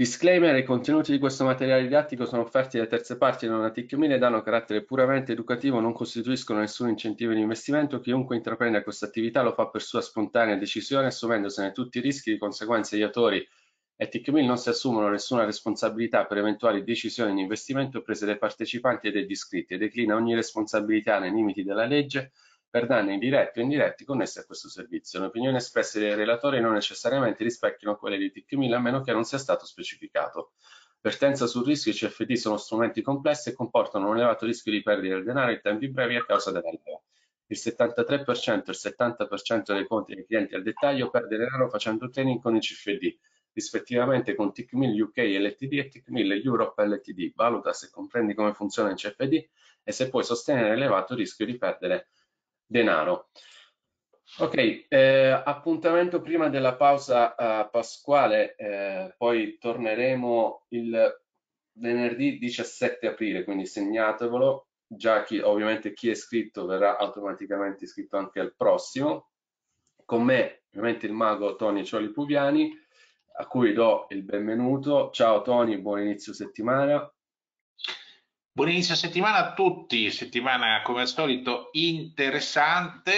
Disclaimer: i contenuti di questo materiale didattico sono offerti da terze parti e non a TIC1000 ed hanno carattere puramente educativo, non costituiscono nessun incentivo di investimento. Chiunque intraprenda questa attività lo fa per sua spontanea decisione, assumendosene tutti i rischi. Di conseguenza gli autori e TIC1000 non si assumono nessuna responsabilità per eventuali decisioni di investimento prese dai partecipanti e degli iscritti e declina ogni responsabilità nei limiti della legge per danni diretti o indiretti connessi a questo servizio. Le opinioni espresse dai relatori non necessariamente rispecchiano quelle di TIC1000 a meno che non sia stato specificato. Vertenza sul rischio: i CFD sono strumenti complessi e comportano un elevato rischio di perdita del denaro in tempi brevi a causa della leva. Il 73% e il 70% dei conti dei clienti al dettaglio perde denaro facendo trading con i CFD, rispettivamente con TIC1000 UK LTD e TIC1000 Europe LTD. Valuta se comprendi come funziona il CFD e se puoi sostenere l'elevato rischio di perdere denaro. Ok, appuntamento prima della pausa pasquale, poi torneremo il venerdì 17 aprile, quindi segnatevelo. Già ovviamente chi è iscritto verrà automaticamente iscritto anche al prossimo. Con me, ovviamente, il mago Tony Cioli Puviani, a cui do il benvenuto. Ciao Tony, buon inizio settimana. Buon inizio settimana a tutti, settimana come al solito interessante,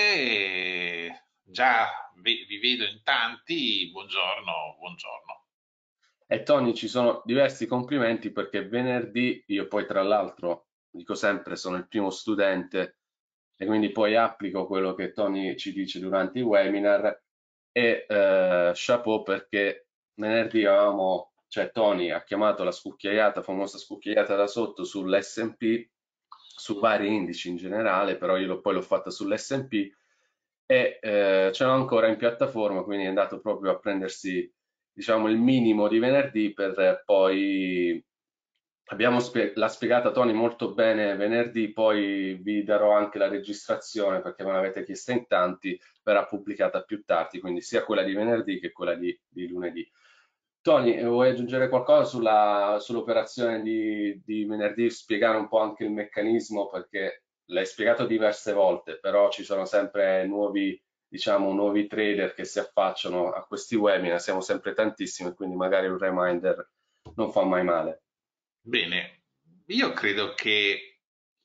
già vi vedo in tanti, buongiorno, buongiorno. E Tony, ci sono diversi complimenti perché venerdì io poi tra l'altro dico sempre sono il primo studente e quindi poi applico quello che Tony ci dice durante i webinar e chapeau perché venerdì avevamo, cioè Tony ha chiamato la scucchiaiata, famosa scucchiaiata da sotto sull'S&P, su vari indici in generale, però io poi l'ho fatta sull'S&P e ce l'ho ancora in piattaforma, quindi è andato proprio a prendersi diciamo il minimo di venerdì per poi l'ha spiegata Tony molto bene venerdì, poi vi darò anche la registrazione perché me l'avete chiesta in tanti, verrà pubblicata più tardi, quindi sia quella di venerdì che quella di lunedì. Tony, vuoi aggiungere qualcosa sull'operazione di venerdì, spiegare un po' anche il meccanismo perché l'hai spiegato diverse volte, però ci sono sempre nuovi, diciamo, nuovi trader che si affacciano a questi webinar, siamo sempre tantissimi, quindi magari un reminder non fa mai male. Bene, io credo che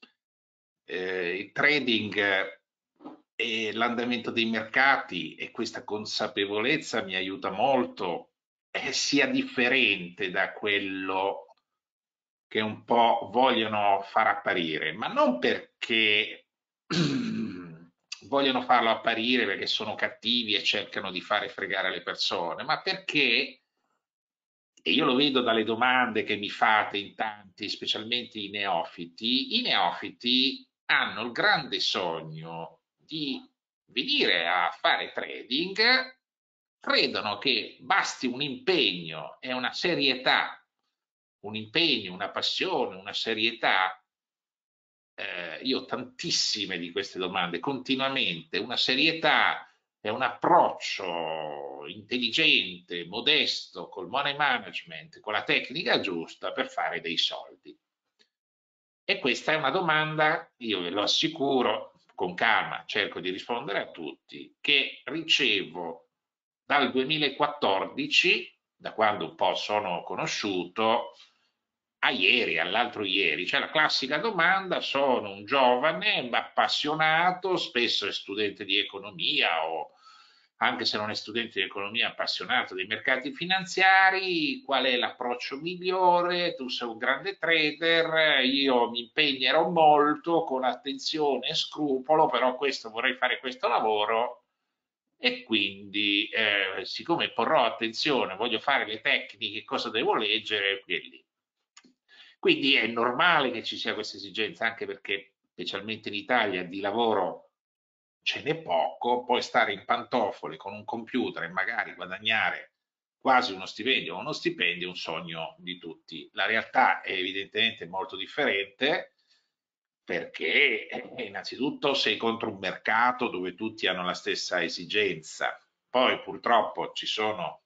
il trading e l'andamento dei mercati e questa consapevolezza mi aiuta molto, sia differente da quello che un po' vogliono far apparire, ma non perché vogliono farlo apparire perché sono cattivi e cercano di fare fregare le persone, ma perché, e io lo vedo dalle domande che mi fate in tanti, specialmente i neofiti hanno il grande sogno di venire a fare trading, credono che basti un impegno e una serietà, un impegno, una passione, una serietà. Io ho tantissime di queste domande, continuamente, una serietà e un approccio intelligente, modesto, col money management, con la tecnica giusta per fare dei soldi. E questa è una domanda, io ve lo assicuro, con calma, cerco di rispondere a tutti, che ricevo dal 2014, da quando un po' sono conosciuto, a ieri, all'altro ieri. C'è la classica domanda: sono un giovane appassionato, spesso è studente di economia o anche se non è studente di economia, appassionato dei mercati finanziari, qual è l'approccio migliore? Tu sei un grande trader, io mi impegnerò molto con attenzione e scrupolo, però vorrei fare questo lavoro e quindi siccome porrò attenzione, voglio fare le tecniche, cosa devo leggere, qui e lì. Quindi è normale che ci sia questa esigenza, anche perché specialmente in Italia di lavoro ce n'è poco, poi stare in pantofole con un computer e magari guadagnare quasi uno stipendio è un sogno di tutti. La realtà è evidentemente molto differente perché innanzitutto sei contro un mercato dove tutti hanno la stessa esigenza, poi purtroppo ci sono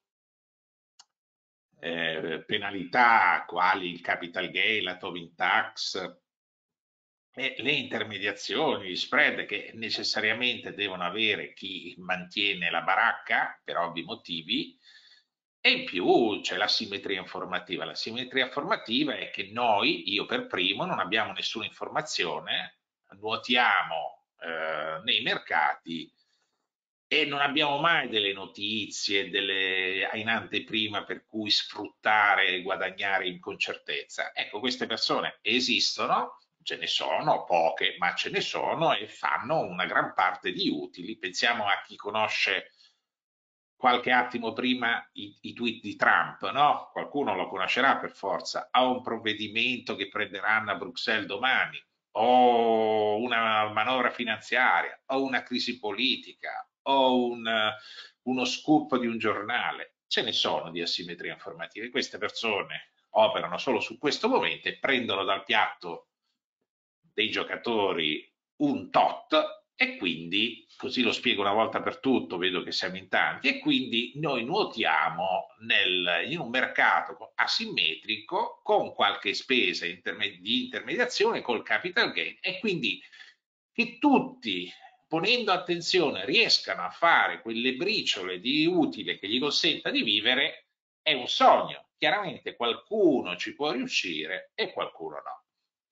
penalità quali il capital gain, la Tobin tax e le intermediazioni, gli spread che necessariamente devono avere chi mantiene la baracca per ovvi motivi E in più c'è l'asimmetria informativa. L'asimmetria informativa è che noi, io per primo, non abbiamo nessuna informazione, nuotiamo nei mercati e non abbiamo mai delle notizie, delle in anteprima per cui sfruttare e guadagnare con certezza. Ecco, queste persone esistono, ce ne sono poche, ma ce ne sono e fanno una gran parte di utili. Pensiamo a chi conosce qualche attimo prima i tweet di Trump, no? Qualcuno lo conoscerà per forza, ha un provvedimento che prenderanno a Bruxelles domani, o una manovra finanziaria, o una crisi politica, o uno scoop di un giornale. Ce ne sono di asimmetrie informative. Queste persone operano solo su questo momento e prendono dal piatto dei giocatori un tot e quindi, così lo spiego una volta per tutto, vedo che siamo in tanti, e quindi noi nuotiamo in un mercato asimmetrico con qualche spesa di intermediazione col capital gain e quindi che tutti, ponendo attenzione, riescano a fare quelle briciole di utile che gli consenta di vivere è un sogno. Chiaramente qualcuno ci può riuscire e qualcuno no.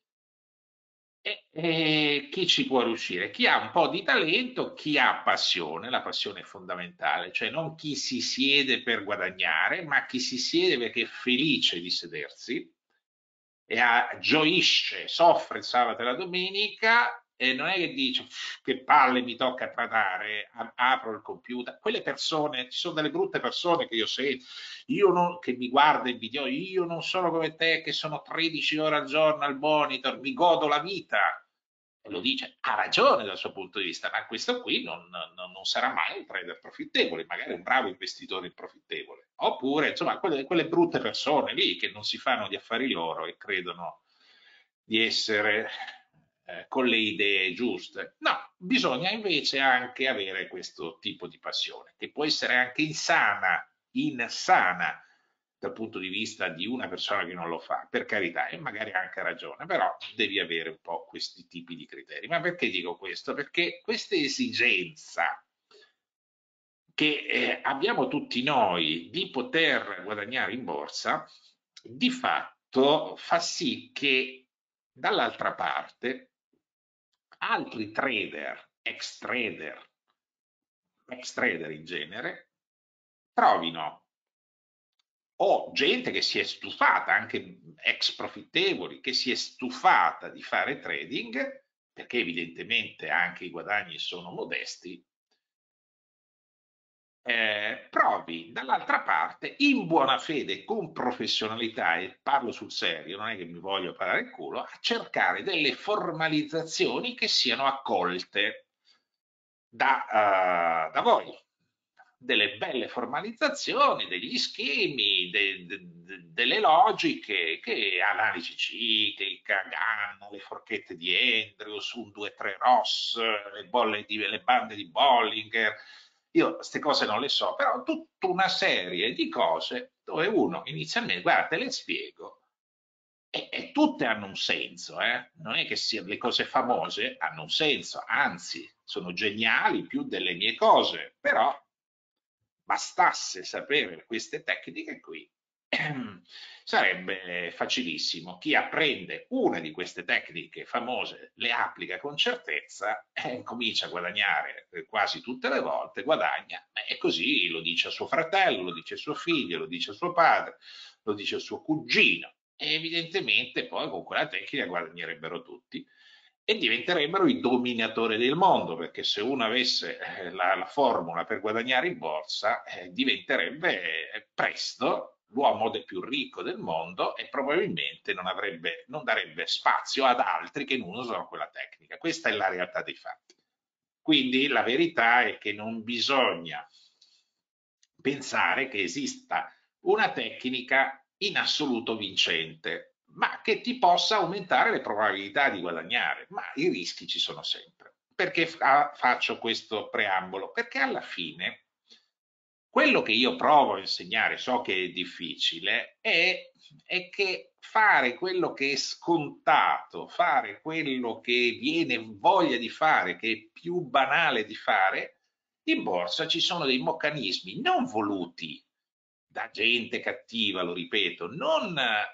E chi ci può riuscire? Chi ha un po' di talento, chi ha passione, la passione è fondamentale, cioè non chi si siede per guadagnare, ma chi si siede perché è felice di sedersi e gioisce, soffre il sabato e la domenica e non è che dice che palle mi tocca trattare, apro il computer. Quelle persone, ci sono delle brutte persone che io sento, che mi guarda in video, io non sono come te che sono 13 ore al giorno al monitor, mi godo la vita. E lo dice, ha ragione dal suo punto di vista, ma questo qui non sarà mai un trader profittevole, magari un bravo investitore profittevole. Oppure, insomma, quelle brutte persone lì che non si fanno gli affari loro e credono di essere con le idee giuste. No, bisogna invece anche avere questo tipo di passione, che può essere anche insana dal punto di vista di una persona che non lo fa, per carità, e magari ha anche ragione, però devi avere un po' questi tipi di criteri. Ma perché dico questo? Perché questa esigenza che abbiamo tutti noi di poter guadagnare in borsa, di fatto fa sì che dall'altra parte altri ex trader in genere, trovino o gente che si è stufata, anche ex profittevoli, che si è stufata di fare trading, perché evidentemente anche i guadagni sono modesti, provi dall'altra parte in buona fede, con professionalità, e parlo sul serio, non è che mi voglio parare il culo, a cercare delle formalizzazioni che siano accolte da voi, delle belle formalizzazioni, degli schemi, delle logiche, che analisi ciclica, Gann, le forchette di Andrews, 1, 2, 3 Ross, le bande di Bollinger. Io queste cose non le so, però tutta una serie di cose dove uno inizialmente, guarda, te le spiego, e tutte hanno un senso, non è che le cose famose hanno un senso, anzi, sono geniali più delle mie cose, però bastasse sapere queste tecniche qui, sarebbe facilissimo. Chi apprende una di queste tecniche famose, le applica con certezza, comincia a guadagnare quasi tutte le volte, guadagna, e così lo dice a suo fratello, lo dice a suo figlio, lo dice a suo padre, lo dice al suo cugino, e evidentemente poi con quella tecnica guadagnerebbero tutti e diventerebbero i dominatori del mondo, perché se uno avesse la formula per guadagnare in borsa, diventerebbe presto l'uomo più ricco del mondo e probabilmente non darebbe spazio ad altri che non usano quella tecnica. Questa è la realtà dei fatti. Quindi la verità è che non bisogna pensare che esista una tecnica in assoluto vincente, ma che ti possa aumentare le probabilità di guadagnare, ma i rischi ci sono sempre. Perché faccio questo preambolo? Perché alla fine quello che io provo a insegnare, so che è difficile, è che fare quello che è scontato, fare quello che viene voglia di fare, che è più banale di fare, in borsa ci sono dei meccanismi non voluti, da gente cattiva, lo ripeto, non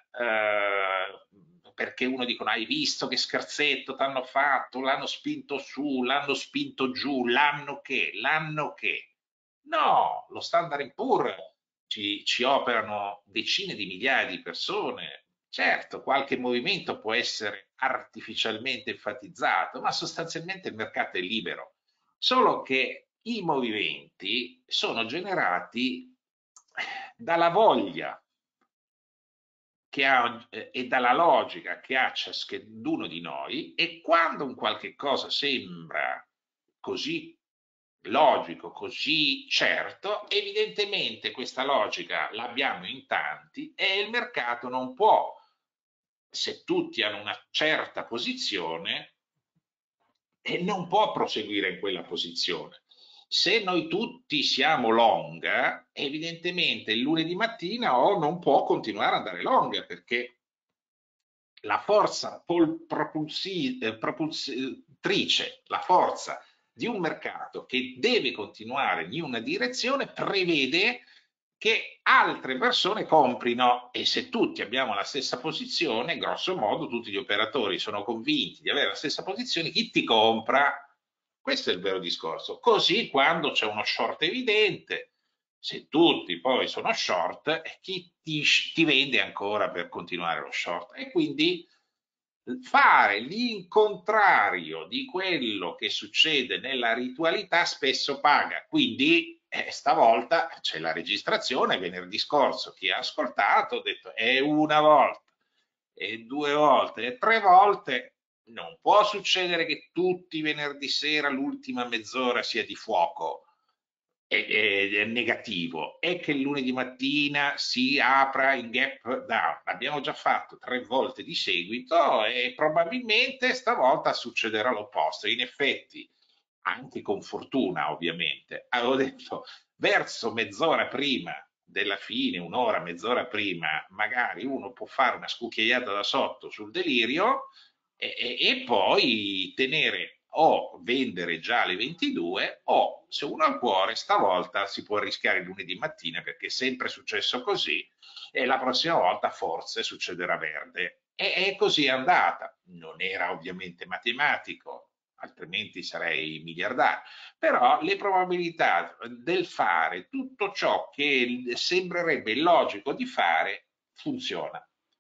perché uno dicono hai visto che scherzetto t'hanno fatto, l'hanno spinto su, l'hanno spinto giù, l'anno che. No, lo Standard Poor's ci operano decine di migliaia di persone. Certo, qualche movimento può essere artificialmente enfatizzato, ma sostanzialmente il mercato è libero. Solo che i movimenti sono generati dalla voglia che ha, e dalla logica che ha ciascuno di noi, e quando un qualche cosa sembra così logico, così certo, evidentemente questa logica l'abbiamo in tanti e il mercato non può, se tutti hanno una certa posizione, e non può proseguire in quella posizione. Se noi tutti siamo long, evidentemente il lunedì mattina o non può continuare ad andare long perché la forza propulsitrice, la forza di un mercato che deve continuare in una direzione prevede che altre persone comprino, e se tutti abbiamo la stessa posizione, grosso modo tutti gli operatori sono convinti di avere la stessa posizione, chi ti compra? Questo è il vero discorso. Così quando c'è uno short evidente, se tutti poi sono short, chi ti vende ancora per continuare lo short? E quindi fare l'incontrario di quello che succede nella ritualità spesso paga. Quindi stavolta c'è la registrazione, venerdì scorso chi ha ascoltato ha detto è una volta, e due volte, e tre volte. Non può succedere che tutti i venerdì sera l'ultima mezz'ora sia di fuoco è negativo, è che il lunedì mattina si apra in gap down. L'abbiamo già fatto tre volte di seguito e probabilmente stavolta succederà l'opposto. In effetti, anche con fortuna ovviamente, avevo detto verso mezz'ora prima della fine, un'ora, mezz'ora prima, magari uno può fare una scucchiaiata da sotto sul delirio e poi tenere o vendere già alle 22 o se uno ha il cuore stavolta si può rischiare lunedì mattina perché è sempre successo così e la prossima volta forse succederà verde. E così è andata. Non era ovviamente matematico, altrimenti sarei miliardario, però le probabilità del fare tutto ciò che sembrerebbe illogico di fare funziona.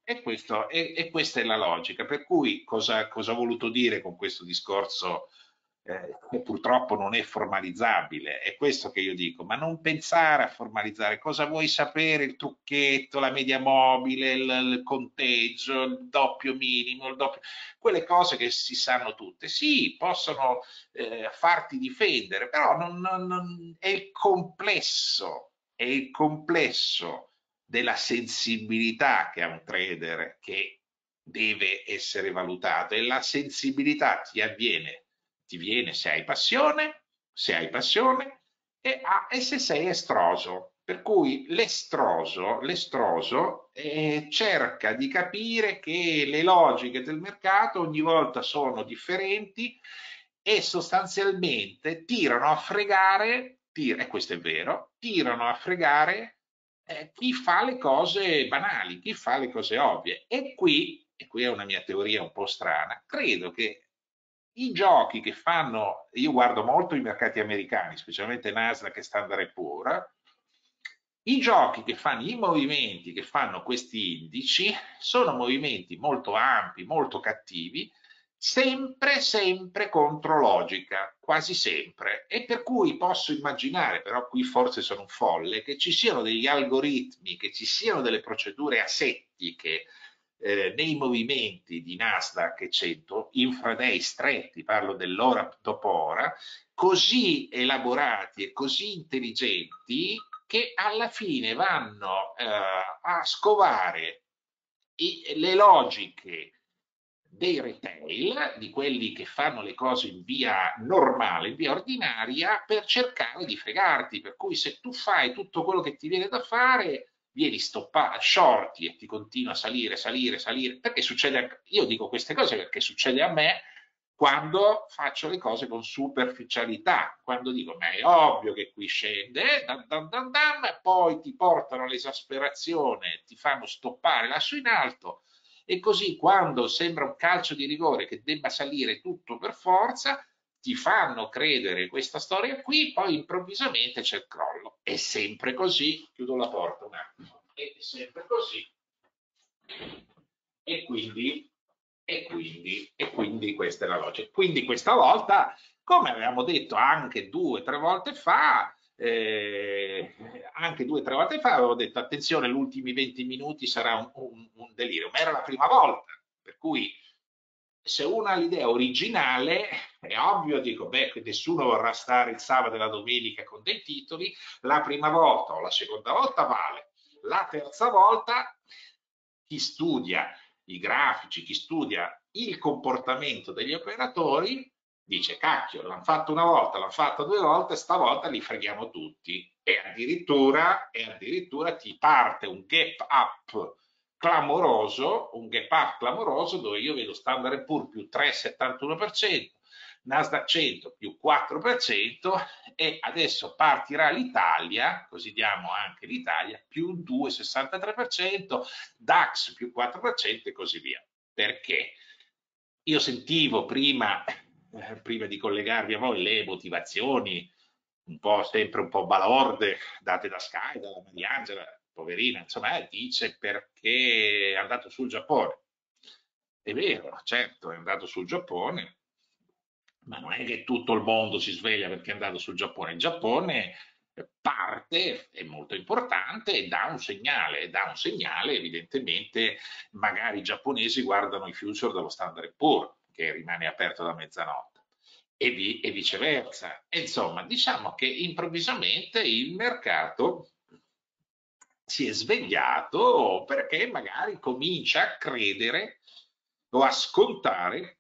E questa è la logica. Per cui cosa ho voluto dire con questo discorso che purtroppo non è formalizzabile? È questo che io dico, ma non pensare a formalizzare. Cosa vuoi sapere? Il trucchetto, la media mobile, il conteggio, il doppio minimo, il doppio... quelle cose che si sanno tutte. Sì, possono farti difendere, però è il complesso della sensibilità che ha un trader che deve essere valutato e la sensibilità ti viene se hai passione e se sei estroso. Per cui l'estroso cerca di capire che le logiche del mercato ogni volta sono differenti e sostanzialmente tirano a fregare, e questo è vero, tirano a fregare chi fa le cose banali, chi fa le cose ovvie. E qui è una mia teoria un po' strana, credo che i giochi che fanno, io guardo molto i mercati americani, specialmente Nasdaq e Standard Poor's, i giochi che fanno, i movimenti che fanno questi indici sono movimenti molto ampi, molto cattivi, sempre contro logica, quasi sempre. E per cui posso immaginare, però qui forse sono un folle, che ci siano degli algoritmi, che ci siano delle procedure asettiche nei movimenti di Nasdaq e 100, infraday stretti, parlo dell'ora dopo ora, così elaborati e così intelligenti che alla fine vanno a scovare le logiche dei retail, di quelli che fanno le cose in via normale, in via ordinaria, per cercare di fregarti. Per cui se tu fai tutto quello che ti viene da fare, vieni stoppato, shorti e ti continua a salire, perché succede, io dico queste cose perché succede a me, quando faccio le cose con superficialità, quando dico, ma è ovvio che qui scende, poi ti portano all'esasperazione, ti fanno stoppare lassù in alto, e così quando sembra un calcio di rigore che debba salire tutto per forza, ti fanno credere questa storia qui, poi improvvisamente c'è il crollo. È sempre così, chiudo la porta un attimo, è sempre così. E quindi questa è la logica. Quindi questa volta, come avevamo detto anche 2 o 3 volte fa, avevo detto attenzione, gli ultimi 20 minuti sarà un delirio, ma era la prima volta, per cui se uno ha l'idea originale, è ovvio, dico, beh, nessuno vorrà stare il sabato e la domenica con dei titoli, la prima volta o la seconda volta vale, la terza volta chi studia i grafici, chi studia il comportamento degli operatori, dice, cacchio, l'hanno fatto una volta, l'hanno fatto 2 volte, stavolta li freghiamo tutti. E addirittura ti parte un gap up clamoroso, dove io vedo Standard & Poor's più 3,71%, Nasdaq 100 più 4%, e adesso partirà l'Italia, così diamo anche l'Italia, più 2,63%, DAX più 4% e così via. Perché? Io sentivo prima di collegarvi a voi, le motivazioni sempre un po' balorde date da Sky, dalla Mariangela, poverina, insomma, dice perché è andato sul Giappone. È vero, certo, è andato sul Giappone, ma non è che tutto il mondo si sveglia perché è andato sul Giappone. Il Giappone parte, è molto importante, e dà un segnale, evidentemente, magari i giapponesi guardano i future dello Standard & Poor's, che rimane aperto da mezzanotte, e viceversa. E insomma, diciamo che improvvisamente il mercato si è svegliato perché magari comincia a credere o a scontare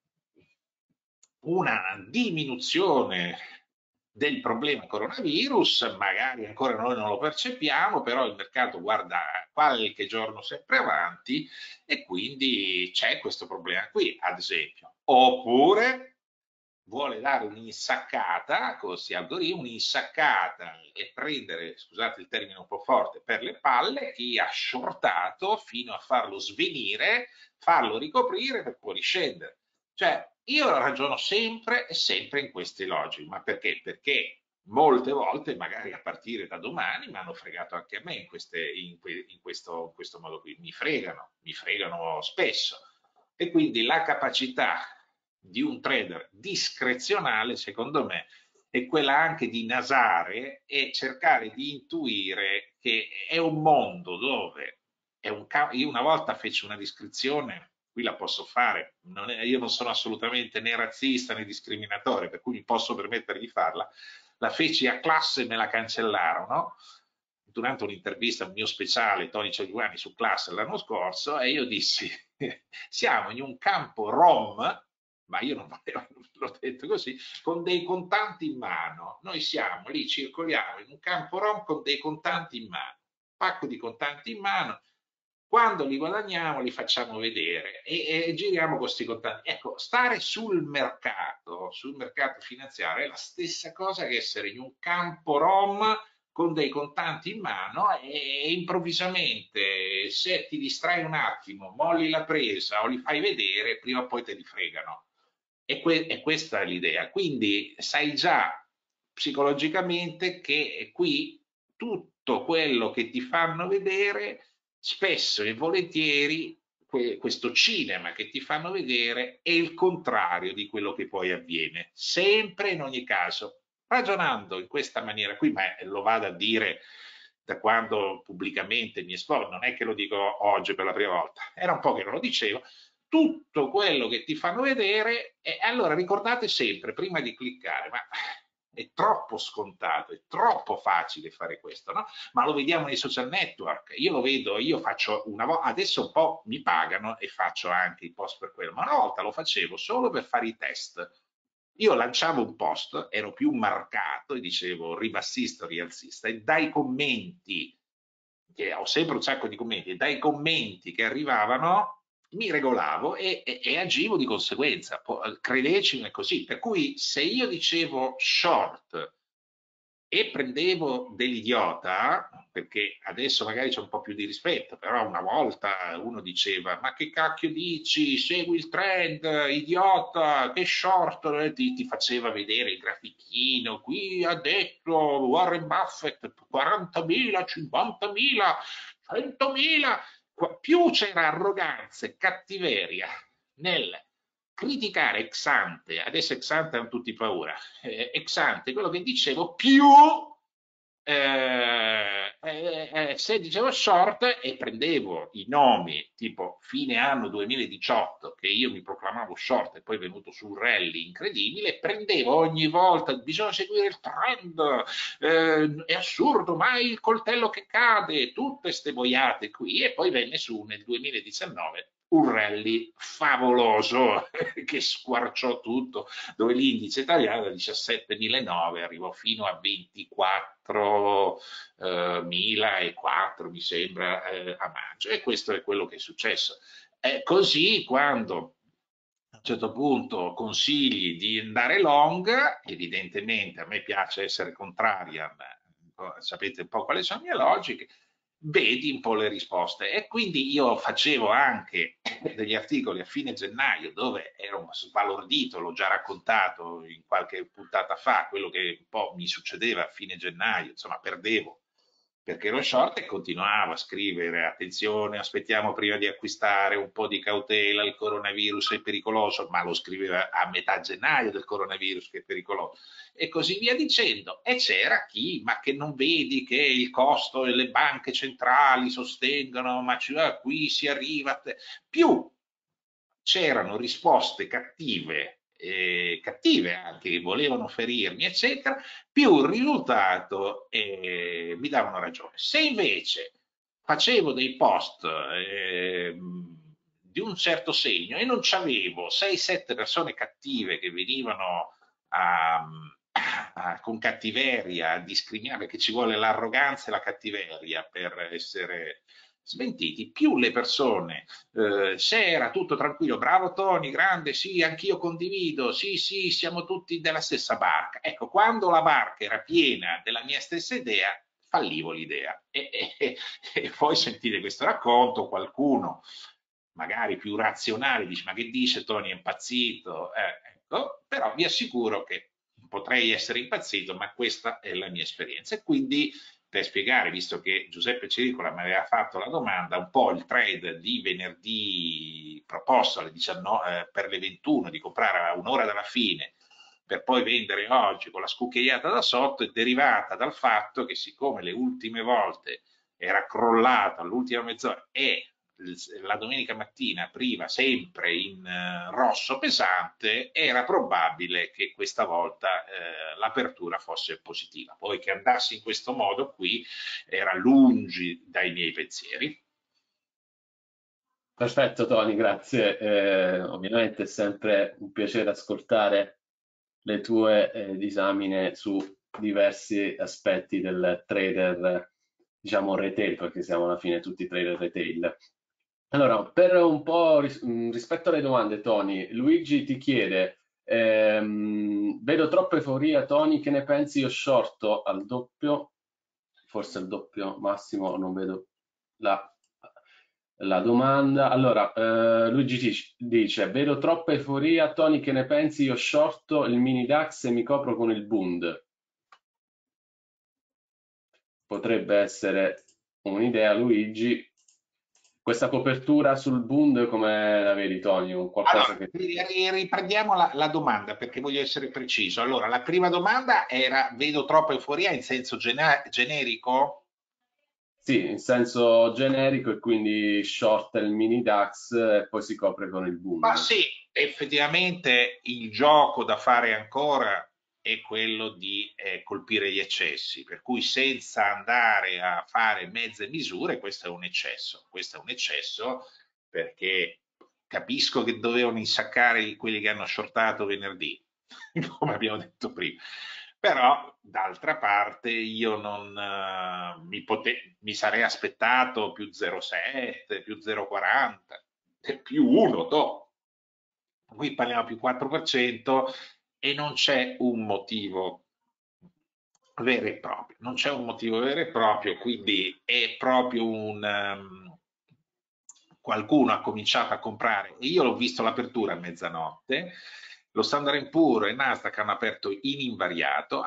una diminuzione del problema coronavirus, magari ancora noi non lo percepiamo, però il mercato guarda qualche giorno sempre avanti e quindi c'è questo problema qui, ad esempio. Oppure vuole dare un'insaccata, con questi algoritmi, un'insaccata e prendere, scusate il termine un po' forte, per le palle chi ha shortato fino a farlo svenire, farlo ricoprire per poi riscendere. Cioè, io ragiono sempre e sempre in queste logiche, ma perché? Perché molte volte, magari a partire da domani, mi hanno fregato anche a me in questo modo qui, mi fregano spesso. E quindi la capacità di un trader discrezionale, secondo me, è quella anche di nasare e cercare di intuire che è un mondo dove io una volta feci una descrizione, qui la posso fare, io non sono assolutamente né razzista né discriminatorio, per cui mi posso permettere di farla, la feci a classe e me la cancellarono, durante un'intervista al mio speciale Tony Ciaguani su classe l'anno scorso, e io dissi, siamo in un campo rom, ma io non l'ho detto così, con dei contanti in mano. Noi siamo lì, circoliamo in un campo rom con dei contanti in mano, pacco di contanti in mano, quando li guadagniamo li facciamo vedere e giriamo questi contanti. Ecco, stare sul mercato finanziario è la stessa cosa che essere in un campo rom con dei contanti in mano e improvvisamente se ti distrai un attimo, molli la presa o li fai vedere, prima o poi te li fregano. E questa è l'idea. Quindi sai già psicologicamente che qui tutto quello che ti fanno vedere, spesso e volentieri, questo cinema che ti fanno vedere è il contrario di quello che poi avviene, sempre in ogni caso. Ragionando in questa maniera qui, ma lo vado a dire da quando pubblicamente mi espongo, non è che lo dico oggi per la prima volta, era un po' che non lo dicevo, tutto quello che ti fanno vedere, e allora ricordate sempre, prima di cliccare, ma è troppo scontato, è troppo facile fare questo, no? Ma lo vediamo nei social network, io lo vedo, io faccio adesso un po' mi pagano e faccio anche i post per quello, ma una volta lo facevo solo per fare i test. Io lanciavo un post, ero più marcato e dicevo ribassista o rialzista, e dai commenti, che ho sempre un sacco di commenti, e dai commenti che arrivavano mi regolavo e agivo di conseguenza. Credeteci, è così. Per cui se io dicevo short e prendevo dell'idiota, perché adesso magari c'è un po' più di rispetto, però una volta uno diceva: ma che cacchio dici? Segui il trend, idiota, che short, ti faceva vedere il grafichino, qui ha detto Warren Buffett 40.000, 50.000, 100.000, più c'era arroganza e cattiveria nel criticare ex ante, adesso ex ante hanno tutti paura, ex ante, quello che dicevo, più se dicevo short e prendevo i nomi tipo fine anno 2018 che io mi proclamavo short e poi è venuto su un rally incredibile, prendevo ogni volta bisogna seguire il trend, è assurdo, mai il coltello che cade, tutte ste boiate qui e poi venne su nel 2019 un rally favoloso che squarciò tutto, dove l'indice italiano da 17.009 arrivò fino a 24.004, mi sembra, a maggio. E questo è quello che è successo. Così quando a un certo punto consigli di andare long, evidentemente a me piace essere contraria, ma sapete un po' quali sono le mie logiche, vedi un po' le risposte. E quindi io facevo anche degli articoli a fine gennaio dove ero sbalordito, l'ho già raccontato in qualche puntata fa, quello che un po' mi succedeva a fine gennaio, insomma perdevo perché lo short continuava a scrivere: attenzione, aspettiamo prima di acquistare, un po' di cautela, il coronavirus è pericoloso, ma lo scriveva a metà gennaio del coronavirus che è pericoloso, e così via dicendo. E c'era chi, ma che non vedi che il costo e le banche centrali sostengono, ma qui si arriva, più c'erano risposte cattive, cattive anche, che volevano ferirmi, eccetera, più il risultato mi davano ragione. Se invece facevo dei post di un certo segno e non c'avevo 6-7 persone cattive che venivano a, con cattiveria a discriminare, perché ci vuole l'arroganza e la cattiveria per essere smentiti, più le persone se era tutto tranquillo, bravo Tony, grande, sì, anch'io condivido, sì, sì, siamo tutti della stessa barca. Ecco, quando la barca era piena della mia stessa idea, fallivo l'idea. E poi sentire questo racconto, qualcuno magari più razionale dice: ma che dice Tony, è impazzito? Ecco, però vi assicuro che potrei essere impazzito, ma questa è la mia esperienza. E quindi per spiegare, visto che Giuseppe Ciricola mi aveva fatto la domanda, un po' il trade di venerdì proposto alle 19, per le 21 di comprare a un'ora dalla fine per poi vendere oggi con la scucchiaiata da sotto è derivata dal fatto che siccome le ultime volte era crollato all'ultima mezz'ora e la domenica mattina apriva sempre in rosso pesante, era probabile che questa volta l'apertura fosse positiva. Poi che andassi in questo modo qui era lungi dai miei pensieri. Perfetto Tony, grazie. Ovviamente è sempre un piacere ascoltare le tue disamine su diversi aspetti del trader, diciamo retail, perché siamo alla fine tutti trader retail. Allora, per un po' rispetto alle domande, Tony, Luigi ti chiede, vedo troppa euforia, Tony, che ne pensi? Io shorto al doppio, forse al doppio massimo, non vedo la, la domanda. Allora, Luigi dice, vedo troppa euforia, Tony, che ne pensi? Io shorto il mini DAX e mi copro con il Bund. Potrebbe essere un'idea, Luigi. Questa copertura sul Bund, come la vedi, Tony? Un Allora, qualcosa che... riprendiamo la domanda perché voglio essere preciso. Allora, la prima domanda era: vedo troppa euforia in senso generico? Sì, in senso generico e quindi short il mini DAX e poi si copre con il Ma Bund. sì, effettivamente il gioco da fare ancora è quello di colpire gli eccessi, per cui senza andare a fare mezze misure, questo è un eccesso. Questo è un eccesso perché capisco che dovevano insaccare quelli che hanno shortato venerdì, come abbiamo detto prima. Però, d'altra parte, io non mi sarei aspettato più 0,7, più 0,40. più 1, qui parliamo più 4% e non c'è un motivo vero e proprio, non c'è un motivo vero e proprio, quindi è proprio qualcuno ha cominciato a comprare, e io l'ho visto l'apertura a mezzanotte, lo Standard & Poor's e Nasdaq hanno aperto in invariato,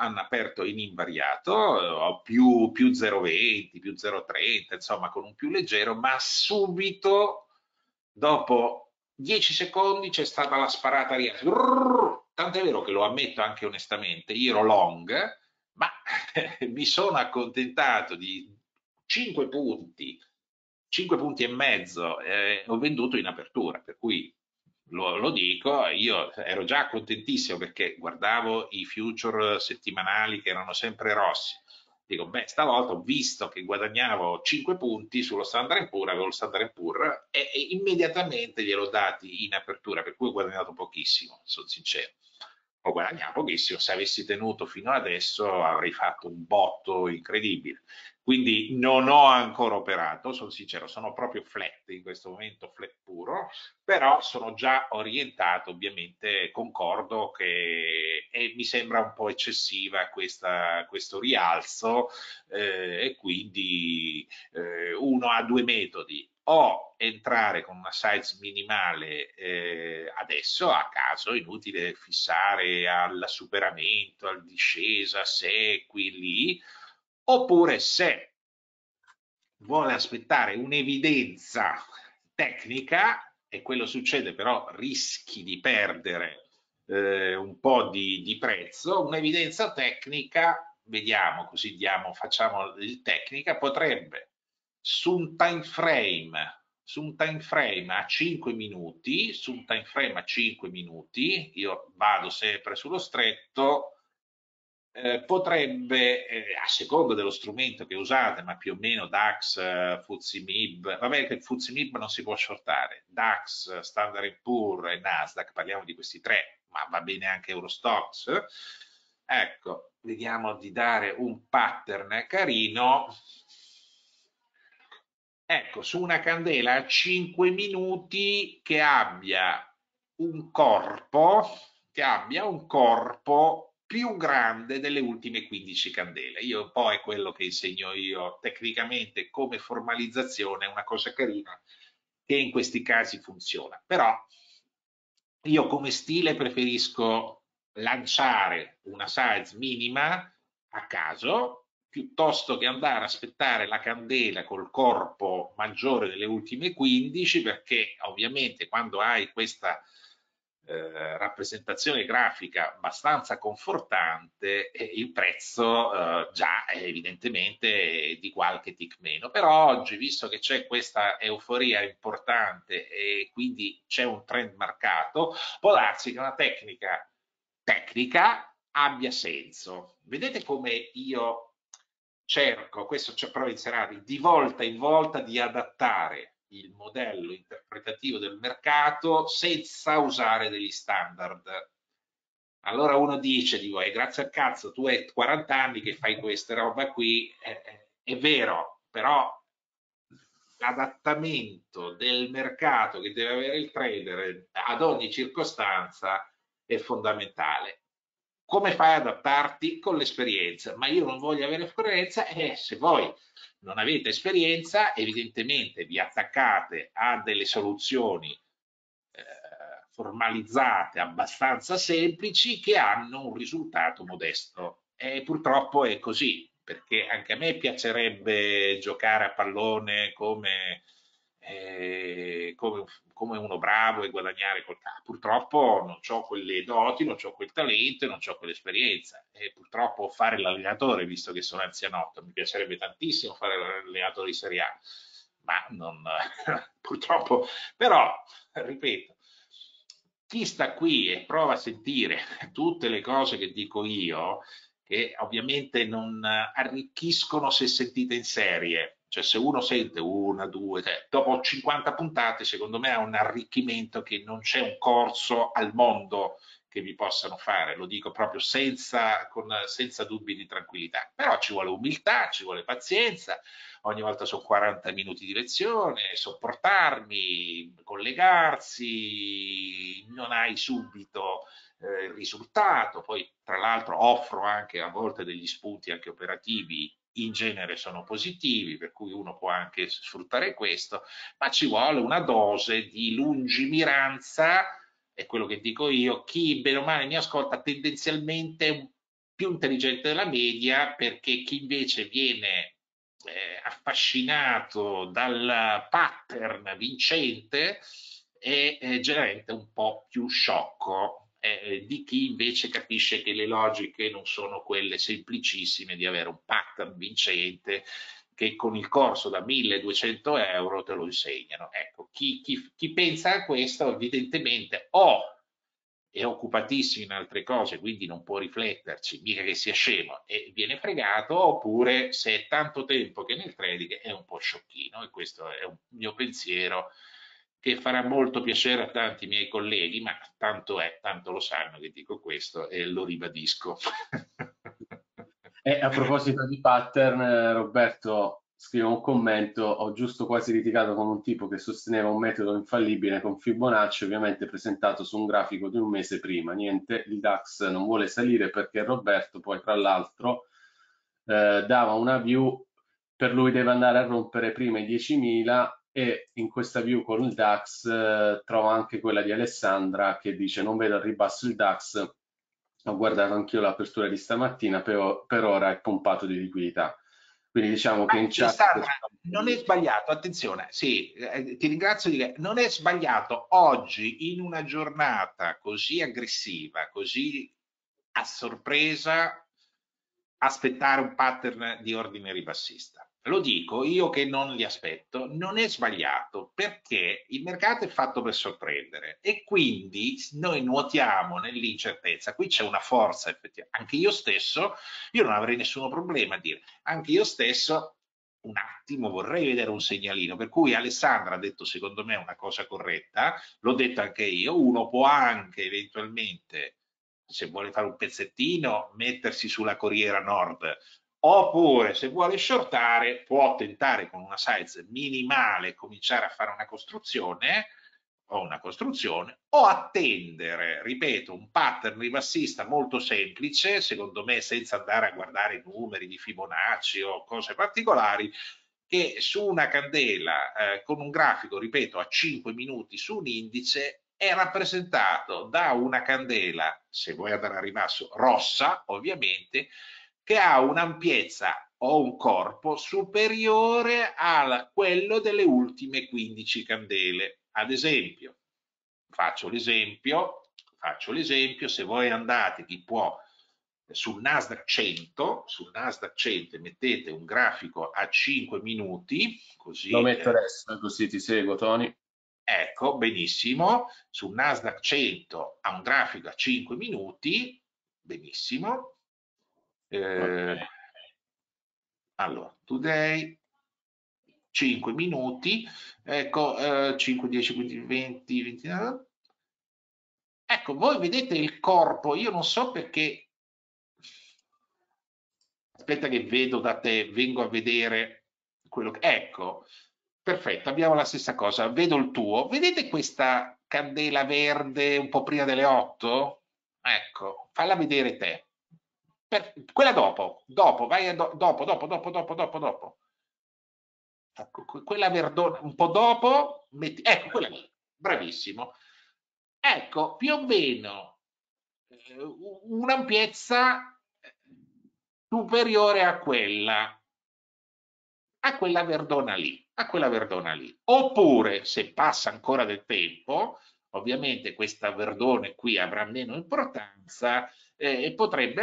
più 0,20, più 0,30, insomma con un più leggero, ma subito dopo 10 secondi c'è stata la sparata a rialzo. Tant'è vero che lo ammetto anche onestamente, io ero long, ma mi sono accontentato di 5 punti, 5 punti e mezzo, ho venduto in apertura, per cui lo dico, io ero già contentissimo perché guardavo i future settimanali che erano sempre rossi. Dico, beh, stavolta ho visto che guadagnavo 5 punti sullo Standard & Poor's, avevo lo Standard & Poor's e immediatamente gliel'ho dati in apertura, per cui ho guadagnato pochissimo, sono sincero. Ho guadagnato pochissimo, se avessi tenuto fino adesso avrei fatto un botto incredibile. Quindi non ho ancora operato, sono sincero, sono proprio flat in questo momento, flat puro, però sono già orientato, ovviamente concordo che mi sembra un po' eccessiva questo rialzo e quindi uno ha due metodi, o entrare con una size minimale adesso a caso, inutile fissare al superamento, al discesa, se qui lì, oppure se vuole aspettare un'evidenza tecnica, e quello succede però rischi di perdere un po' di prezzo, un'evidenza tecnica, vediamo, così facciamo il tecnica, potrebbe su un time frame, a 5 minuti, io vado sempre sullo stretto, potrebbe, a seconda dello strumento che usate, ma più o meno DAX, FTSE MIB, vabbè che il FTSE MIB non si può shortare, DAX, Standard & Poor's e Nasdaq, parliamo di questi tre, ma va bene anche Eurostoxx. Ecco, vediamo di dare un pattern carino. Ecco, su una candela a 5 minuti che abbia un corpo, più grande delle ultime 15 candele. Io poi è quello che insegno io tecnicamente come formalizzazione, è una cosa carina che in questi casi funziona. Però io come stile preferisco lanciare una size minima a caso, piuttosto che andare a aspettare la candela col corpo maggiore delle ultime 15, perché ovviamente quando hai questa rappresentazione grafica abbastanza confortante, il prezzo già è evidentemente di qualche tick meno. Però oggi, visto che c'è questa euforia importante e quindi c'è un trend marcato, può darsi che una tecnica abbia senso. Vedete come io cerco, questo provo a inserirvi, di volta in volta di adattare il modello interpretativo del mercato senza usare degli standard. Allora uno dice di voi, grazie al cazzo, tu hai 40 anni che fai queste roba qui, è vero, però l'adattamento del mercato che deve avere il trader ad ogni circostanza è fondamentale. Come fai ad adattarti? Con l'esperienza, ma io non voglio avere esperienza e se voi non avete esperienza, evidentemente vi attaccate a delle soluzioni formalizzate, abbastanza semplici, che hanno un risultato modesto. E purtroppo è così, perché anche a me piacerebbe giocare a pallone come uno bravo e guadagnare col capo. Purtroppo non ho quelle doti, non ho quel talento e non ho quell'esperienza. E purtroppo fare l'allenatore, visto che sono anzianotto, mi piacerebbe tantissimo fare l'allenatore di Serie A, ma non, purtroppo, però, ripeto, chi sta qui e prova a sentire tutte le cose che dico io, che ovviamente non arricchiscono se sentite in serie, cioè se uno sente una, due, tre, dopo 50 puntate secondo me ha un arricchimento che non c'è un corso al mondo che vi possano fare, lo dico proprio senza dubbi di tranquillità, però ci vuole umiltà, ci vuole pazienza, ogni volta sono 40 minuti di lezione, sopportarmi, collegarsi, non hai subito il risultato, poi tra l'altro offro anche a volte degli spunti anche operativi, in genere sono positivi, per cui uno può anche sfruttare questo, ma ci vuole una dose di lungimiranza, è quello che dico io, chi bene o male mi ascolta tendenzialmente è più intelligente della media, perché chi invece viene affascinato dal pattern vincente è generalmente un po' più sciocco di chi invece capisce che le logiche non sono quelle semplicissime di avere un pattern vincente che con il corso da 1.200 € te lo insegnano. Ecco, chi pensa a questo evidentemente o è occupatissimo in altre cose, quindi non può rifletterci, mica che sia scemo, e viene fregato, oppure se è tanto tempo che nel trading è un po' sciocchino, e questo è un mio pensiero che farà molto piacere a tanti miei colleghi, ma tanto è, tanto lo sanno che dico questo e lo ribadisco. E a proposito di pattern, Roberto scrive un commento: ho giusto quasi litigato con un tipo che sosteneva un metodo infallibile con Fibonacci, ovviamente presentato su un grafico di un mese prima. Niente, il DAX non vuole salire perché Roberto poi, tra l'altro, dava una view, per lui deve andare a rompere prima i 10.000, e in questa view con il DAX trovo anche quella di Alessandra che dice: non vedo al ribasso il DAX, ho guardato anch'io l'apertura di stamattina, per ora è pompato di liquidità. Quindi diciamo che in chat... Alessandra, non è sbagliato, attenzione, sì, ti ringrazio di dire, non è sbagliato oggi in una giornata così aggressiva, così a sorpresa, aspettare un pattern di ordine ribassista. Lo dico io che non li aspetto, non è sbagliato perché il mercato è fatto per sorprendere e quindi noi nuotiamo nell'incertezza. Qui c'è una forza effettivamente. Anche io stesso, io non avrei nessuno problema a dire, anche io stesso un attimo vorrei vedere un segnalino, per cui Alessandra ha detto secondo me una cosa corretta, l'ho detto anche io, uno può anche eventualmente, se vuole fare un pezzettino, mettersi sulla Corriera Nord, oppure se vuole shortare può tentare con una size minimale cominciare a fare una costruzione o attendere, ripeto, un pattern ribassista molto semplice, secondo me senza andare a guardare i numeri di Fibonacci o cose particolari, che su una candela con un grafico, ripeto, a 5 minuti su un indice è rappresentato da una candela, se vuoi andare a ribasso, rossa ovviamente, che ha un'ampiezza o un corpo superiore a quello delle ultime 15 candele. Ad esempio, faccio l'esempio, se voi andate, chi può, sul Nasdaq 100 mettete un grafico a 5 minuti, Lo così metto adesso, così ti seguo, Tony. ecco, benissimo, sul Nasdaq 100 ha un grafico a 5 minuti, benissimo. Ok. Eh, allora, today 5 minuti, ecco, 5, 10, 15, 20, 20, ecco, voi vedete il corpo, io non so perché, aspetta che vedo da te, vengo a vedere quello che, ecco, perfetto, abbiamo la stessa cosa, vedo il tuo, vedete questa candela verde un po' prima delle 8? Ecco, falla vedere te. Quella dopo, vai dopo. Ecco, quella verdona un po' dopo, ecco quella lì, bravissimo. Ecco, più o meno un'ampiezza superiore a quella verdona lì, a quella verdona lì. Oppure, se passa ancora del tempo, ovviamente questa verdone qui avrà meno importanza e potrebbe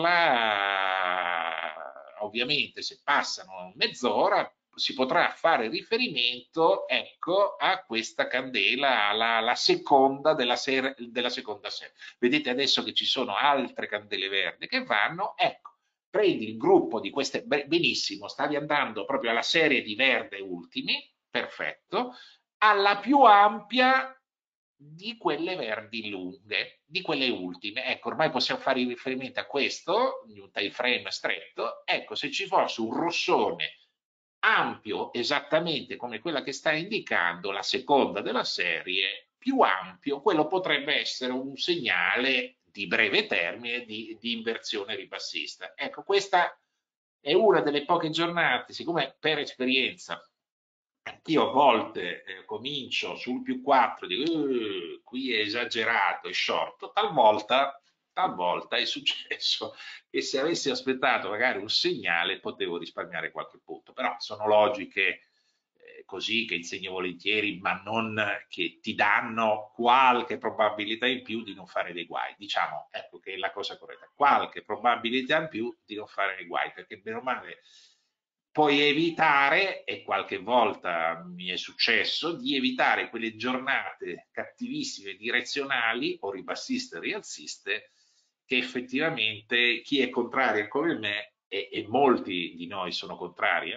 averla, ovviamente, se passano mezz'ora, si potrà fare riferimento, ecco, a questa candela, alla seconda della seconda serie. Vedete adesso che ci sono altre candele verdi che vanno, ecco, prendi il gruppo di queste, benissimo, stavi andando proprio alla serie di verde ultimi, perfetto, alla più ampia di quelle verdi lunghe, di quelle ultime. Ecco, ormai possiamo fare riferimento a questo, in un time frame stretto. Ecco, se ci fosse un rossone ampio esattamente come quella che sta indicando la seconda della serie, più ampio, quello potrebbe essere un segnale di breve termine di inversione ribassista. Ecco, questa è una delle poche giornate, siccome per esperienza anch'io a volte comincio sul più 4, dico qui è esagerato, è short, talvolta è successo che se avessi aspettato magari un segnale potevo risparmiare qualche punto, però sono logiche così che insegno volentieri, ma non che ti danno qualche probabilità in più di non fare dei guai. Diciamo, ecco che è la cosa corretta, qualche probabilità in più di non fare dei guai, perché bene o male puoi evitare, e qualche volta mi è successo, di evitare quelle giornate cattivissime, direzionali o ribassiste, rialziste, che effettivamente chi è contrario come me, e molti di noi sono contrari,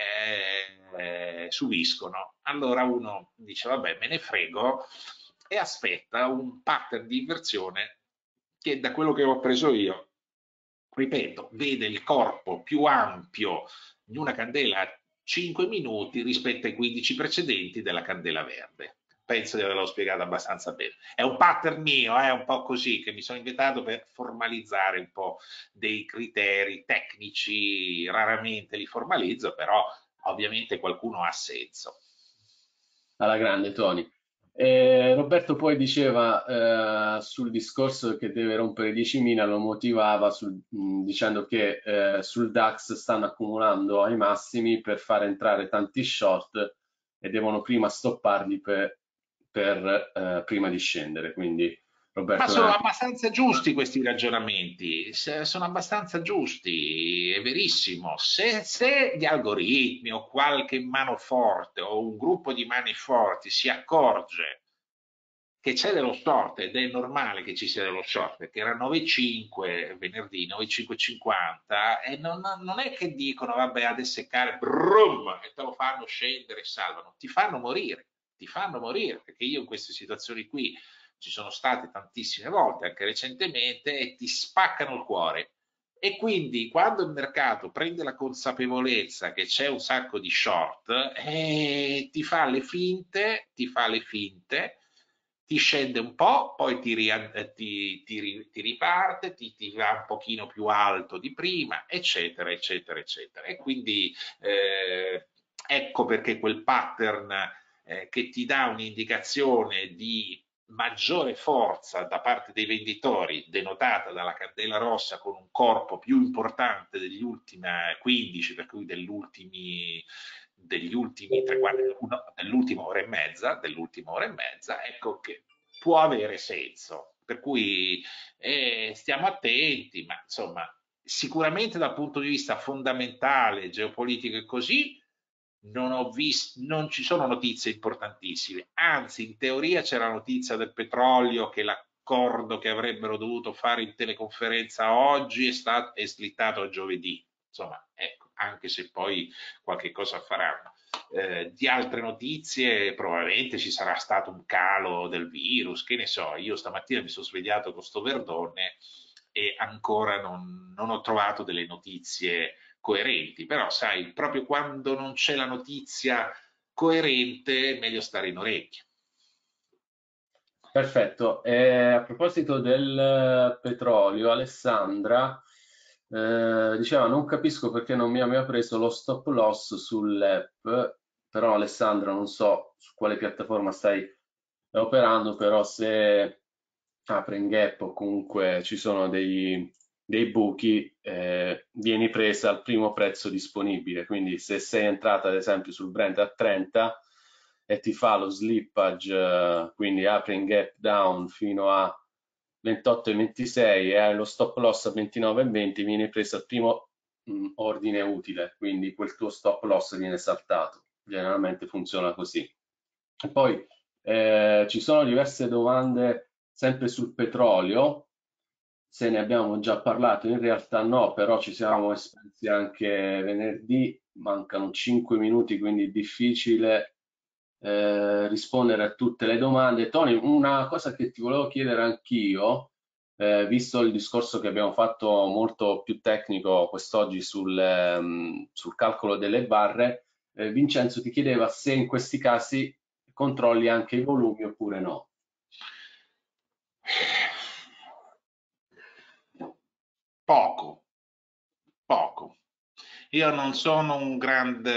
subiscono. Allora uno dice, vabbè, me ne frego, e aspetta un pattern di inversione che da quello che ho preso io, ripeto, vede il corpo più ampio di una candela a 5 minuti rispetto ai 15 precedenti della candela verde. Penso di averlo spiegato abbastanza bene. È un pattern mio, è un po' così, che mi sono inventato per formalizzare un po' dei criteri tecnici, raramente li formalizzo, però ovviamente qualcuno ha senso. Alla grande, Tony. Roberto poi diceva sul discorso che deve rompere 10.000, lo motivava dicendo che sul DAX stanno accumulando ai massimi per far entrare tanti short e devono prima stopparli prima di scendere. Quindi Ma Roberto sono veramente... abbastanza giusti questi ragionamenti, sono abbastanza giusti, è verissimo. Se gli algoritmi o qualche mano forte o un gruppo di mani forti si accorge che c'è dello short, ed è normale che ci sia dello short, perché era 9,5 venerdì, 9,550, e non è che dicono vabbè ad seccare, brum, e te lo fanno scendere e salvano, ti fanno morire, perché io in queste situazioni qui ci sono state tantissime volte, anche recentemente, e ti spaccano il cuore. E quindi quando il mercato prende la consapevolezza che c'è un sacco di short, ti fa le finte, ti scende un po', poi ti riparte, ti va un pochino più alto di prima, eccetera, eccetera, eccetera. E quindi ecco perché quel pattern che ti dà un'indicazione di maggiore forza da parte dei venditori, denotata dalla candela rossa con un corpo più importante degli ultimi 15, per cui degli ultimi tre quarti, dell'ultima ora e mezza, ecco che può avere senso. Per cui stiamo attenti, ma insomma, sicuramente dal punto di vista fondamentale, geopolitico e così, non ci sono notizie importantissime, anzi in teoria c'è la notizia del petrolio che l'accordo che avrebbero dovuto fare in teleconferenza oggi è slittato a giovedì, insomma ecco, anche se poi qualche cosa faranno. Di altre notizie probabilmente ci sarà stato un calo del virus, che ne so, io stamattina mi sono svegliato con sto verdone e ancora non ho trovato delle notizie coerenti, però sai, proprio quando non c'è la notizia coerente è meglio stare in orecchio. Perfetto. A proposito del petrolio, Alessandra diceva non capisco perché non mi aveva preso lo stop loss sull'app, però Alessandra non so su quale piattaforma stai operando, però se apre in gap o comunque ci sono dei buchi, vieni presa al primo prezzo disponibile. Quindi se sei entrata ad esempio sul Brent a 30 e ti fa lo slippage, quindi apre in gap down fino a 28,26 e hai lo stop loss a 29,20, viene preso al primo ordine utile, quindi quel tuo stop loss viene saltato. Generalmente funziona così. E poi ci sono diverse domande sempre sul petrolio, se ne abbiamo già parlato, in realtà no, però ci siamo espressi anche venerdì, mancano 5 minuti, quindi è difficile rispondere a tutte le domande. Tony, una cosa che ti volevo chiedere anch'io, visto il discorso che abbiamo fatto molto più tecnico quest'oggi sul calcolo delle barre, Vincenzo ti chiedeva se in questi casi controlli anche i volumi oppure no. Poco, poco. Io non sono un grande...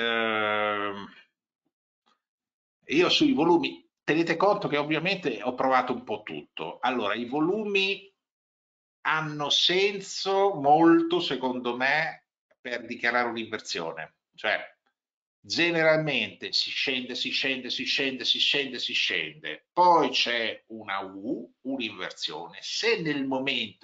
Io sui volumi, tenete conto che ovviamente ho provato un po' tutto. Allora, i volumi hanno senso molto, secondo me, per dichiarare un'inversione. Cioè, generalmente si scende, si scende, si scende, si scende, si scende. Poi c'è una U, un'inversione. Se nel momento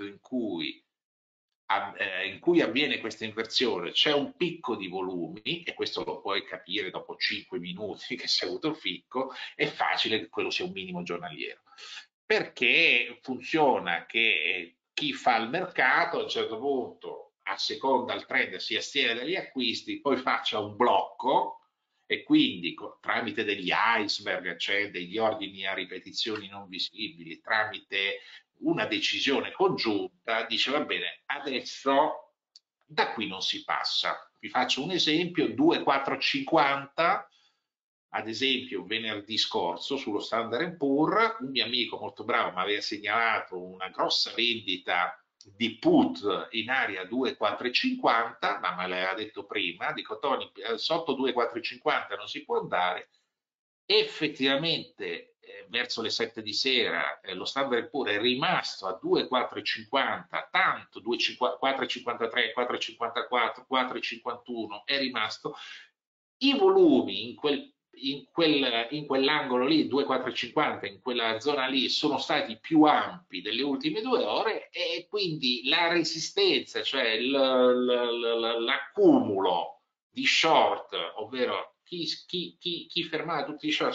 in cui avviene questa inversione c'è un picco di volumi, e questo lo puoi capire dopo 5 minuti che si è avuto il picco, è facile che quello sia un minimo giornaliero. Perché funziona che chi fa il mercato a un certo punto, a seconda del trend, si astiene dagli acquisti, poi faccia un blocco e quindi tramite degli iceberg, cioè degli ordini a ripetizioni non visibili, tramite una decisione congiunta, dice va bene, adesso da qui non si passa. Vi faccio un esempio, 2, 4, 50, ad esempio venerdì scorso sullo Standard Poor's, un mio amico molto bravo mi aveva segnalato una grossa vendita di put in area 2, 4 e 50, ma me l'aveva detto prima, dico Tony, sotto 2, 4 e 50 non si può andare. Effettivamente verso le 7 di sera lo Standard Poor's è rimasto a 2, 4,50, tanto 2, 4,53, 4,54, 4,51 è rimasto. I volumi in quell'angolo lì, 2, 4,50, in quella zona lì, sono stati più ampi delle ultime 2 ore e quindi la resistenza, cioè l'accumulo di short, ovvero chi fermava tutti i short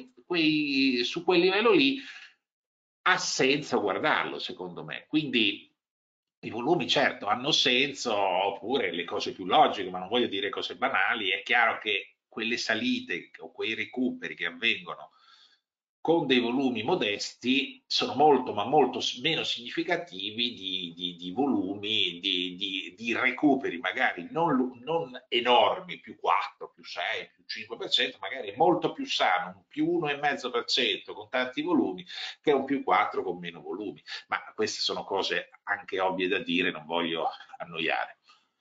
su quel livello lì, ha senso guardarlo, secondo me. Quindi i volumi, certo, hanno senso, oppure le cose più logiche, ma non voglio dire cose banali. È chiaro che quelle salite o quei recuperi che avvengono con dei volumi modesti sono molto, ma molto meno significativi di volumi, di recuperi magari non enormi, più 4, più 6, più 5%, magari è molto più sano, un più 1,5% con tanti volumi che un più 4 con meno volumi. Ma queste sono cose anche ovvie da dire, non voglio annoiare.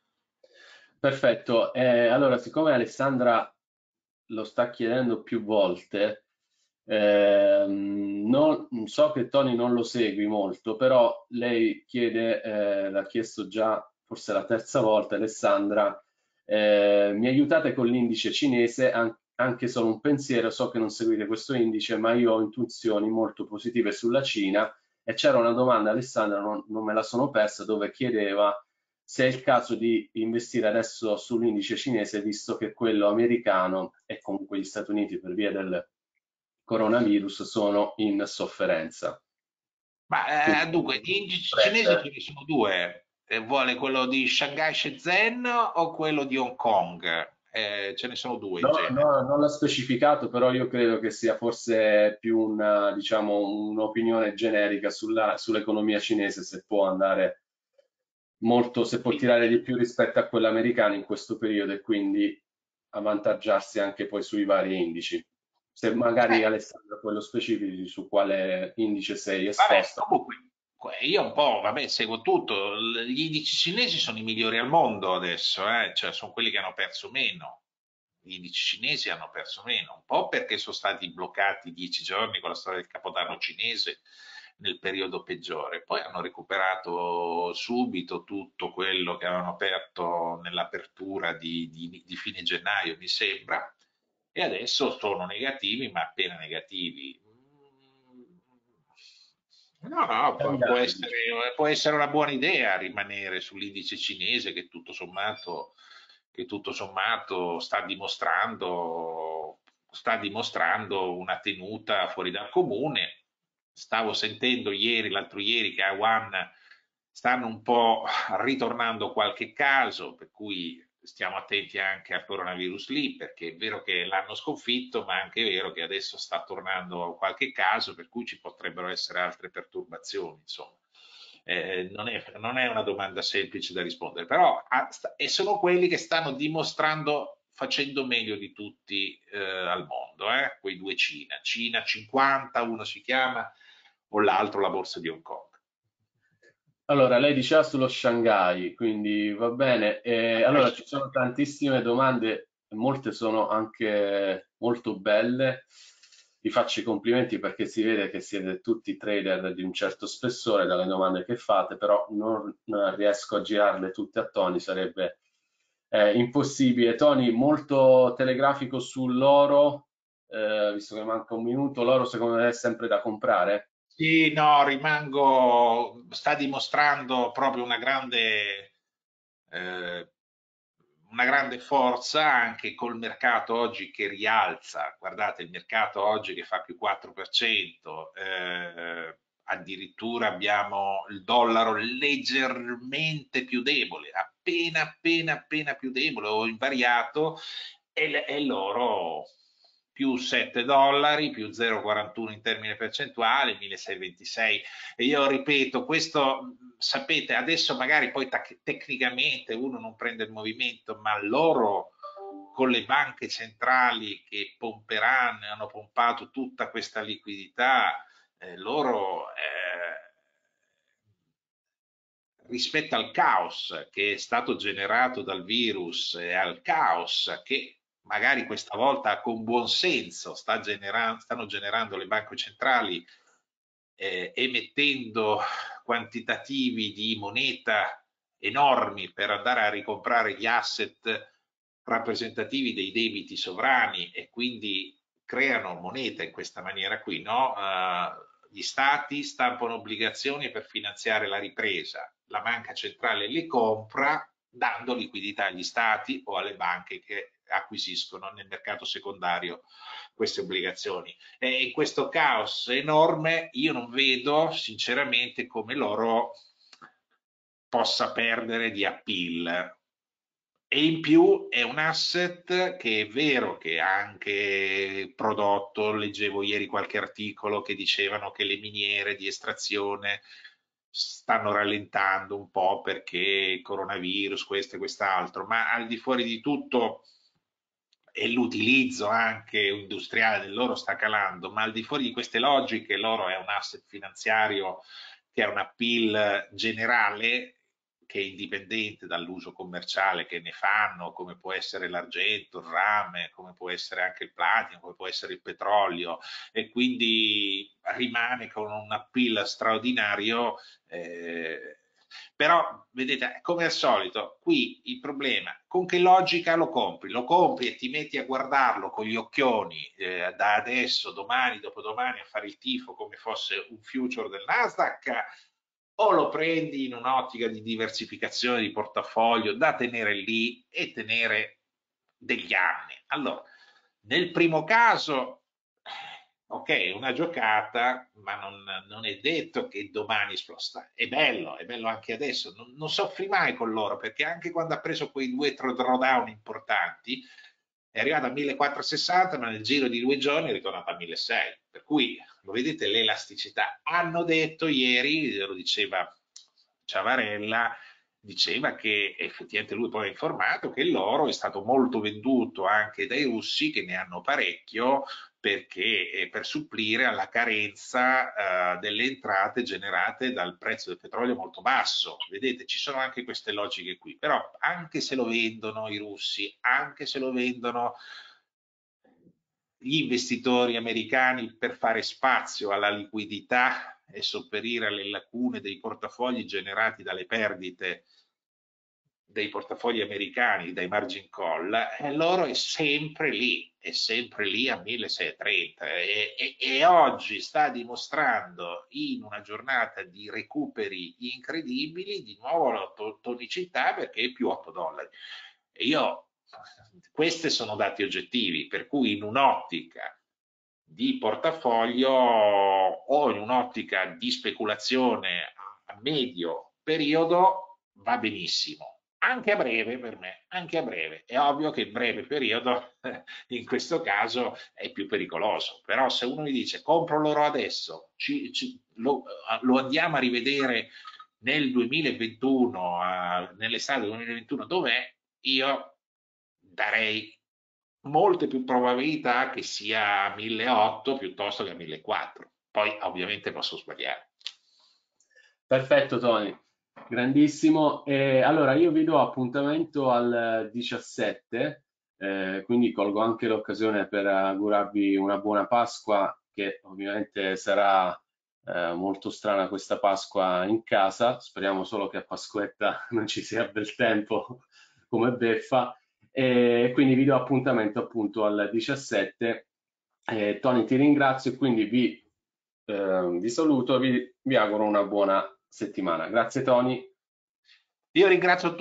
Perfetto, allora siccome Alessandra lo sta chiedendo più volte, so che Tony non lo segui molto, però lei chiede, l'ha chiesto già forse la terza volta, Alessandra, mi aiutate con l'indice cinese, anche solo un pensiero, so che non seguite questo indice, ma io ho intuizioni molto positive sulla Cina e c'era una domanda, Alessandra, non me la sono persa, dove chiedeva se è il caso di investire adesso sull'indice cinese, visto che quello americano e comunque gli Stati Uniti per via del coronavirus sono in sofferenza. Ma Quindi, dunque, gli indici cinesi ce spread. ne sono due. Vuole quello di Shanghai Shenzhen o quello di Hong Kong? Ce ne sono due in No, genere. no, non l'ha specificato, però io credo che sia forse più una, diciamo, un'opinione generica sull'economia cinese, se può andare molto, se può tirare di più rispetto a quella americana in questo periodo e quindi avvantaggiarsi anche poi sui vari indici. Se magari Eh, Alessandro poi lo specifici su quale indice sei Vabbè, esposta. comunque, io un po', vabbè, seguo tutto. Gli indici cinesi sono i migliori al mondo adesso, cioè sono quelli che hanno perso meno. Gli indici cinesi hanno perso meno, un po' perché sono stati bloccati 10 giorni con la storia del Capodanno cinese nel periodo peggiore, poi hanno recuperato subito tutto quello che avevano aperto nell'apertura di fine gennaio, mi sembra, e adesso sono negativi, ma appena negativi. No, no, Cambiare, dice. può essere una buona idea rimanere sull'indice cinese che tutto sommato sta dimostrando una tenuta fuori dal comune. Stavo sentendo ieri, l'altro ieri, che a Wuhan stanno un po' ritornando qualche caso, per cui stiamo attenti anche al coronavirus lì, perché è vero che l'hanno sconfitto, ma è anche vero che adesso sta tornando qualche caso, per cui ci potrebbero essere altre perturbazioni, insomma. Non è una domanda semplice da rispondere, però e sono quelli che stanno dimostrando facendo meglio di tutti al mondo, quei due Cina. Cina 50, uno si chiama, o l'altro la borsa di Hong Kong. Allora, lei diceva sullo Shanghai, quindi va bene. Allora, ci sono tantissime domande, molte sono anche molto belle. Vi faccio i complimenti perché si vede che siete tutti trader di un certo spessore dalle domande che fate, però non riesco a girarle tutte a Tony, sarebbe impossibile. Tony, molto telegrafico sull'oro, visto che manca un minuto, l'oro secondo me è sempre da comprare? Sì, no, sta dimostrando proprio eh, una grande forza anche col mercato oggi che rialza. Guardate, il mercato oggi che fa più 4%, addirittura abbiamo il dollaro leggermente più debole, appena più debole o invariato, e l'oro più 7 dollari, più 0,41 in termini percentuali, 1626. E io ripeto, questo sapete, adesso magari poi tecnicamente uno non prende il movimento, ma loro con le banche centrali che pomperanno e hanno pompato tutta questa liquidità, loro rispetto al caos che è stato generato dal virus e al caos che magari questa volta con buon senso stanno generando le banche centrali, emettendo quantitativi di moneta enormi per andare a ricomprare gli asset rappresentativi dei debiti sovrani e quindi creano moneta in questa maniera qui, no? Gli stati stampano obbligazioni per finanziare la ripresa, la banca centrale le compra dando liquidità agli stati o alle banche che acquisiscono nel mercato secondario queste obbligazioni. E in questo caos enorme io non vedo sinceramente come loro possa perdere di appeal. E in più è un asset che è vero che ha anche prodotto, leggevo ieri qualche articolo che dicevano che le miniere di estrazione stanno rallentando un po' perché il coronavirus, questo e quest'altro, ma al di fuori di tutto e l'utilizzo anche industriale dell'oro sta calando, ma al di fuori di queste logiche l'oro è un asset finanziario che ha un appeal generale che è indipendente dall'uso commerciale che ne fanno, come può essere l'argento, il rame, come può essere anche il platino, come può essere il petrolio, e quindi rimane con un appeal straordinario. Però, vedete, come al solito, qui il problema, con che logica lo compri? Lo compri e ti metti a guardarlo con gli occhioni da adesso, domani, dopodomani, a fare il tifo come fosse un future del Nasdaq, o lo prendi in un'ottica di diversificazione di portafoglio da tenere lì e tenere degli anni. Allora, nel primo caso, ok, una giocata, ma non è detto che domani esploda. È bello anche adesso. Non soffri mai con loro, perché anche quando ha preso quei due drawdown importanti, è arrivata a 1460, ma nel giro di 2 giorni è ritornata a 1600. Per cui, lo vedete, l'elasticità. Hanno detto ieri, lo diceva Ciavarella, diceva che effettivamente lui poi ha informato che l'oro è stato molto venduto anche dai russi che ne hanno parecchio perché per supplire alla carenza delle entrate generate dal prezzo del petrolio molto basso. Vedete, ci sono anche queste logiche qui, però anche se lo vendono i russi, anche se lo vendono gli investitori americani per fare spazio alla liquidità e sopperire alle lacune dei portafogli generati dalle perdite dei portafogli americani, dai margin call, l'oro è sempre lì a 1630 e oggi sta dimostrando in una giornata di recuperi incredibili di nuovo la tonicità perché è più 8 dollari. E questi sono dati oggettivi, per cui in un'ottica di portafoglio o in un'ottica di speculazione a medio periodo va benissimo. Anche a breve per me, anche a breve. È ovvio che il breve periodo in questo caso è più pericoloso, però se uno mi dice compro l'oro adesso, lo andiamo a rivedere nel 2021, nell'estate del 2021, dov'è? Io darei molte più probabilità che sia a 1.800 piuttosto che a 1.400. Poi ovviamente posso sbagliare. Perfetto Tony, grandissimo. E allora io vi do appuntamento al 17, quindi colgo anche l'occasione per augurarvi una buona Pasqua, che ovviamente sarà molto strana questa Pasqua in casa. Speriamo solo che a Pasquetta non ci sia bel tempo come beffa. E quindi vi do appuntamento appunto al 17. Tony, ti ringrazio e quindi vi saluto, vi auguro una buona settimana. Grazie Tony. Io ringrazio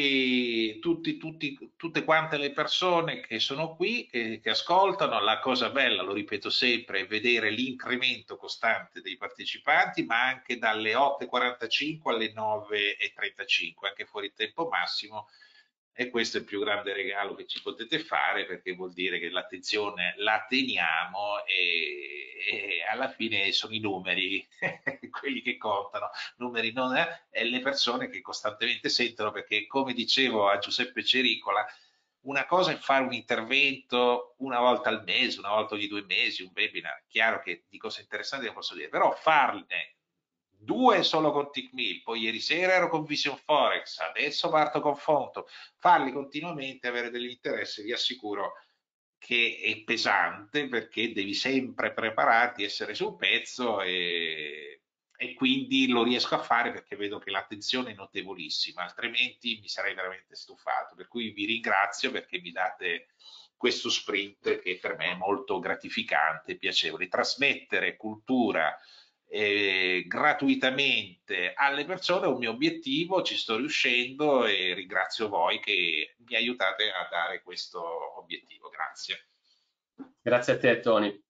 tutte quante le persone che sono qui, che ascoltano. La cosa bella, lo ripeto sempre, è vedere l'incremento costante dei partecipanti, ma anche dalle 8.45 alle 9.35, anche fuori tempo massimo. E questo è il più grande regalo che ci potete fare, perché vuol dire che l'attenzione la teniamo e alla fine sono i numeri quelli che contano, numeri non e le persone che costantemente sentono, perché come dicevo a Giuseppe Cericola, una cosa è fare un intervento una volta al mese, una volta ogni 2 mesi, un webinar, chiaro che di cose interessanti ne posso dire, però farne due solo con TickMill, poi ieri sera ero con Vision Forex, adesso parto con Fonto, farli continuamente, avere dell'interesse, vi assicuro che è pesante, perché devi sempre prepararti, essere sul pezzo e quindi lo riesco a fare perché vedo che l'attenzione è notevolissima, altrimenti mi sarei veramente stufato. Per cui vi ringrazio perché mi date questo sprint che per me è molto gratificante e piacevole. Trasmettere cultura gratuitamente alle persone è un mio obiettivo, ci sto riuscendo e ringrazio voi che mi aiutate a dare questo obiettivo. Grazie. Grazie a te Tony.